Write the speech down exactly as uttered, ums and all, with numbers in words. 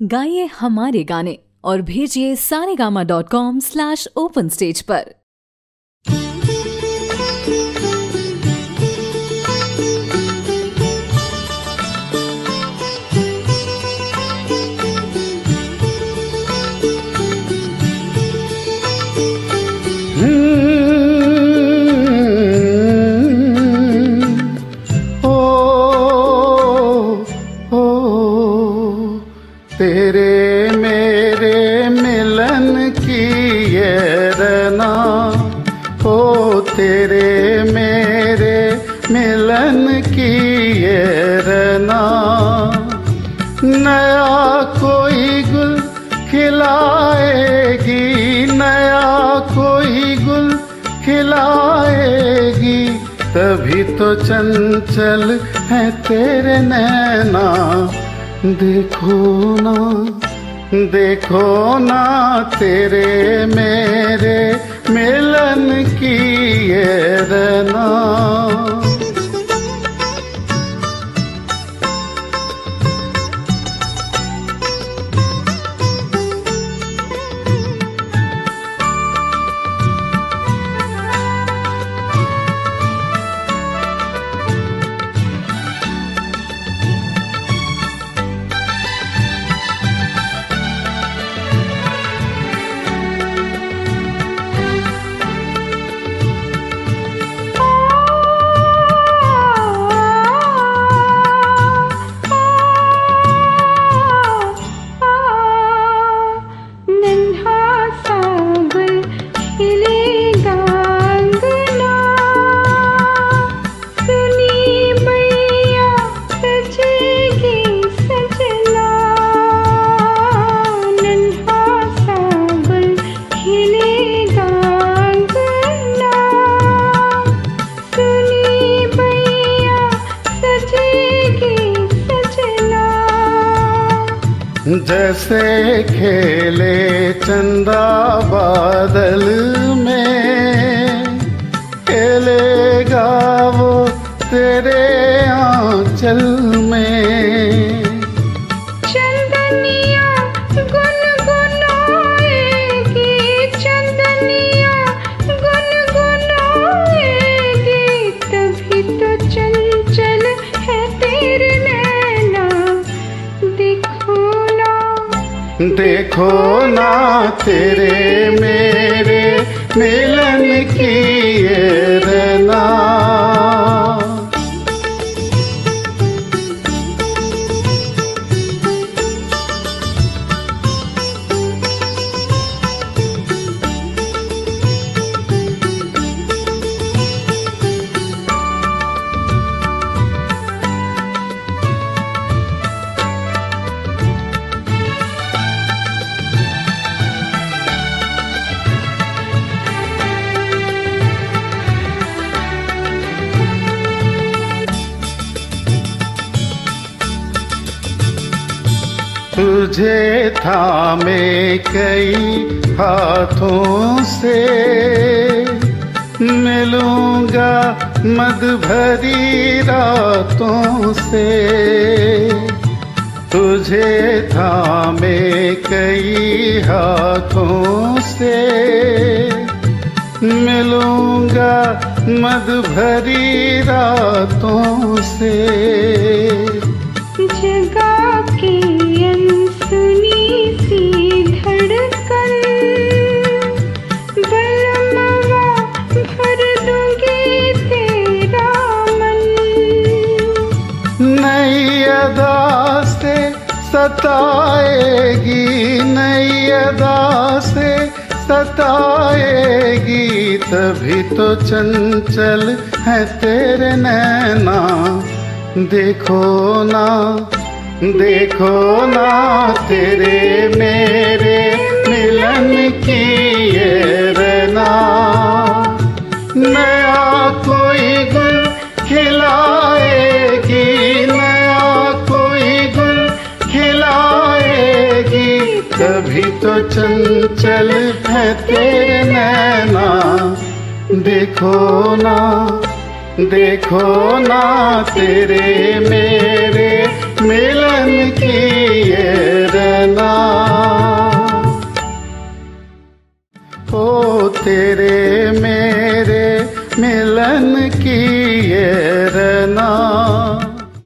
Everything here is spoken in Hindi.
गाइए हमारे गाने और भेजिए Saregama dot com slash open stage पर। तेरे मेरे मिलन की ये रना, ओ तेरे मेरे मिलन की ये रना। नया कोई गुल खिलाएगी, नया कोई गुल खिलाएगी, तभी तो चंचल है तेरे नैना। देखो ना देखो ना तेरे मेरे मिलन की ये रना। जैसे खेले चंदा बादल में, खेलेगा वो तेरे आंचल में। चंदनिया गुनगुनाएगी, चंदनिया गुनगुनाएगी, तभी तो चंचल है तेरे नैना। देखो देखो ना तेरे मेरे मिलन की ये रना। तुझे थामे कई हाथों से, मिलूंगा मद भरी रातों से। तुझे थामे कई हाथों से, मिलूंगा मद भरी रातों से। जगा के अनसुनी सी धड़कन, बलमवा भर दूंगी तेरा मन। नई अदा से सताएगी, नई अदा से सताएगी, तभी तो चंचल है तेरे नैना। देखो ना देखो ना तेरे मेरे मिलन की ये रना। नया कोई गुल खिलाएगी, नया कोई गुल खिलाएगी, तभी तो चंचल है तेरे नैना। देखो ना देखो ना तेरे मेरे मिलन किए रहना। ओ तेरे मेरे मिलन की